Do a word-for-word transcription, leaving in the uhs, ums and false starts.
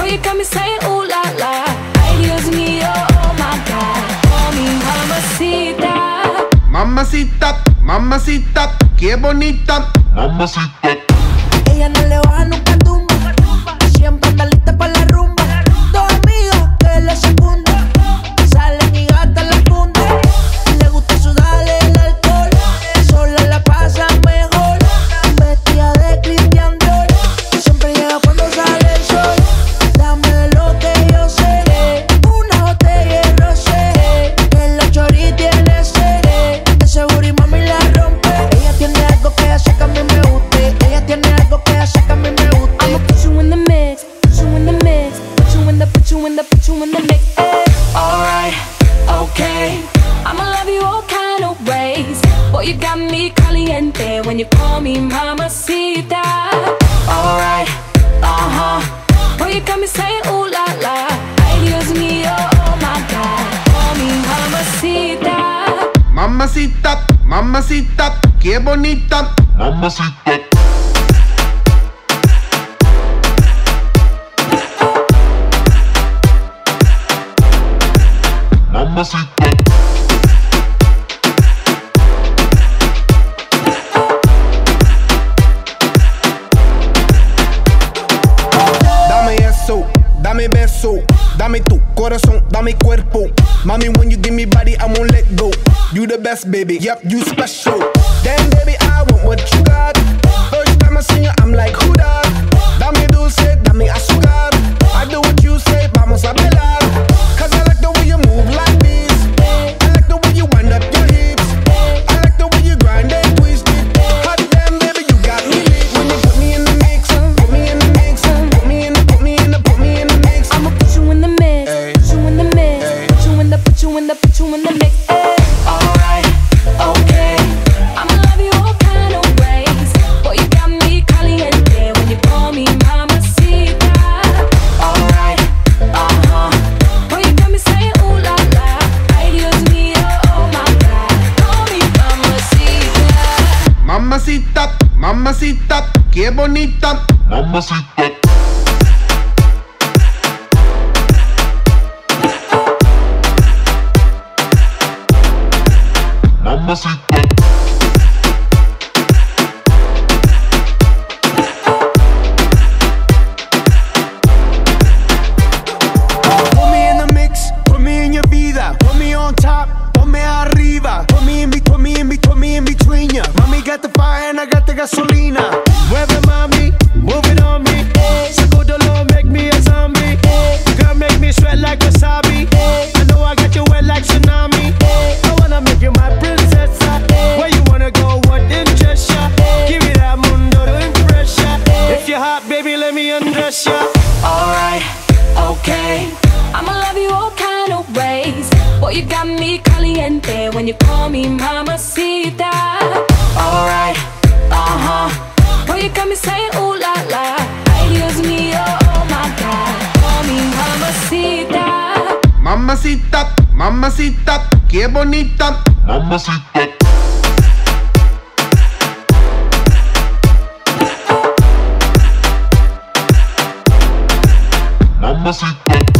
Boy, you got me saying ooh la la. Ay, Dios mío, oh my God. Call me Mamacita. Mamacita, mamacita, qué bonita. Mamacita. Ella no le baja nunca tumba. Siempre anda lista para la rumba. Dos amigas que la secundan. Salen y gastan la funda. Le gusta sudarle el alcohol. Sola la pasa mejor. Vestida de Christian Dior. Siempre llega cuando sale el sol. Dame lo que yo sé. Una botella de rosé. Que la chori tiene sed. De seguro y mami la rompe. Ella tiene algo que hace que a mí me guste. Ella tiene algo que hace que a mí me guste. I'ma put you in the mix, put you in the mix, put you in the, put you in the, put you in the mix. Alright, okay. I'ma love you all kind of ways. Boy, you got me caliente when you call me Mamacita. Alright, uh-huh. Boy, you got me saying ooh la la. Ay, Dios mío, oh my God. Call me Mamacita. Mamacita, mamacita, qué bonita. Mamacita. Mamacita. Dame eso, dame beso, dame tu corazón, dame cuerpo. Mommy, when you give me body, I won't let go. You the best, baby, yep, you special. Damn, baby, I want what you got. First time I see you, I'm like, who that? Dame dulce, dame azúcar. I do what you say, vamos a bailar. Cause I like the way you move like this. I like the way you wind up your hips. I like the way you grind and twist it. Hot damn, baby, you got me lit. When you put me in the mix, put me in the mix, put me in the, put me in the, put me in the mix. I'ma put you in the mix, Ay. put you in the mix, Ay. put you in the, put you in the, put you in the mix. Alright, okay. I'ma love you all kind of ways. Boy, you got me caliente when you call me Mamacita. Alright, uh-huh. Boy, you got me saying ooh la la. Ay, Dios mío, oh my God. Call me Mamacita. Mamacita, mamacita, qué bonita. Mamacita. Mamacita. Put me in the mix, put me in your vida. Put me on top, ponme arriba. Put me in, be- put me in, be- put me in between ya. Mommy got the fire and I got the gasolina. Mueve mami, move it on me. Sacudo lo, make me a zombie. Girl, make me sweat like wasabi. I know I got you wet like tsunami. I wanna make you my princess. Where you wanna go, what interest ya? Give me that mundo to impress ya. If you're hot, baby, let me undress ya. Alright, okay. I'ma love you all kind of ways. Boy, you got me caliente when you call me Mamacita. Alright, uh-huh. Boy, you got me saying ooh la la. Ay, Dios mío, oh my God. Call me Mamacita. Mamacita, mamacita, qué bonita. Mamacita. Mamacita.